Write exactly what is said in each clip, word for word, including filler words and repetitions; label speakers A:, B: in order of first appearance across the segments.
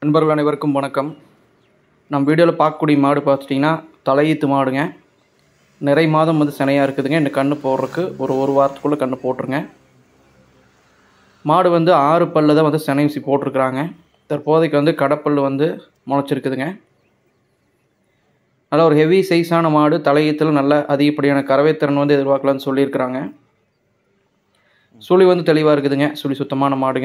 A: நண்பர்கள் அனைவருக்கும் வணக்கம். நம்ம வீடியோவில் பார்க்கக்கூடிய மாடு பார்த்துட்டிங்கன்னா தலையீத்து மாடுங்க. நிறை மாதம் வந்து சினையாக இருக்குதுங்க. இந்த கன்று போடுறதுக்கு ஒரு ஒரு வாரத்துக்குள்ளே கன்று போட்டுருங்க. மாடு வந்து ஆறு பல்லு தான் வந்து சினை ஊசி போட்டிருக்கிறாங்க. தற்போதைக்கு வந்து கடப்பல் வந்து முளைச்சிருக்குதுங்க. நல்ல ஒரு ஹெவி சைஸான மாடு. தலையீத்தில் நல்ல அதிகப்படியான கறவைத்திறன் வந்து எதிர்பார்க்கலான்னு சொல்லியிருக்கிறாங்க. சுழி வந்து தெளிவாக இருக்குதுங்க. சுழி சுத்தமான மாடுங்க.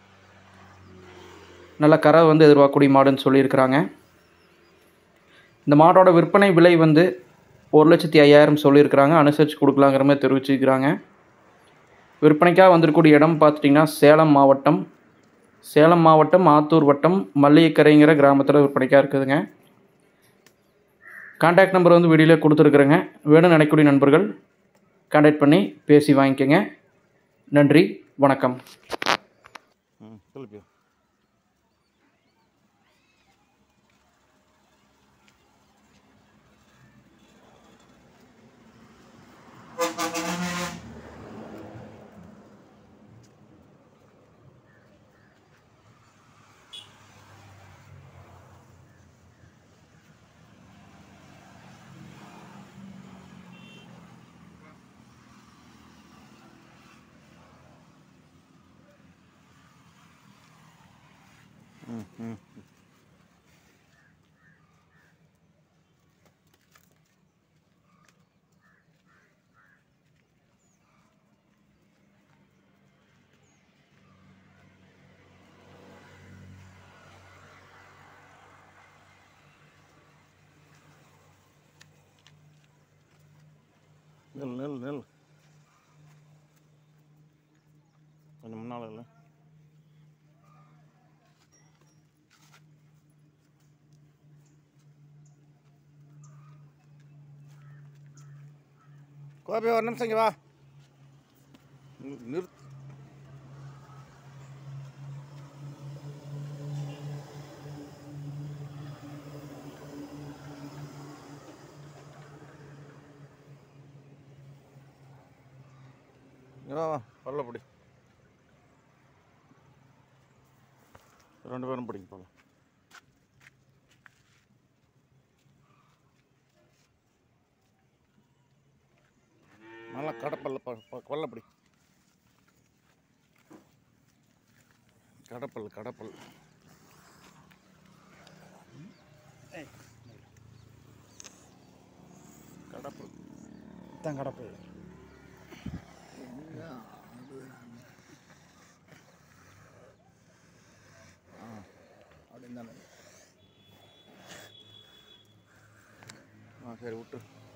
A: நல்ல கரை வந்து எதிர்பார்க்கக்கூடிய மாடுன்னு சொல்லியிருக்கிறாங்க. இந்த மாடோட விற்பனை விலை வந்து ஒரு லட்சத்தி ஐயாயிரம் சொல்லியிருக்கிறாங்க. அனுசரித்து கொடுக்கலாங்கிற மாதிரி தெரிவிச்சிருக்கிறாங்க. விற்பனைக்காக வந்திருக்கக்கூடிய இடம் பார்த்துட்டிங்கன்னா சேலம் மாவட்டம் சேலம் மாவட்டம் ஆத்தூர் வட்டம் மல்லிகைக்கரைங்கிற கிராமத்தில் விற்பனைக்காக இருக்குதுங்க. கான்டாக்ட் நம்பர் வந்து வீடியோவில் கொடுத்துருக்குறேங்க. வேணும்னு நினைக்கக்கூடிய நண்பர்கள் கான்டாக்ட் பண்ணி பேசி வாங்கிக்கோங்க. நன்றி, வணக்கம்.
B: ம் ம் நெல் நெல் நெல் கொஞ்சம் முன்னால் இல்லை. கோபி ஒரு நிமிஷம் இங்கே வா. நிறுத்து. வா வா பரல பிடி. ரெண்டு பேரும் பிடிங்க போல. நல்லா கடப்பல்ல கொல்லப்படி. கடப்பல் கடப்பல் கடப்பல் தான் கடப்பல். அப்படின்னு தானே. ஆ சரி விட்டு.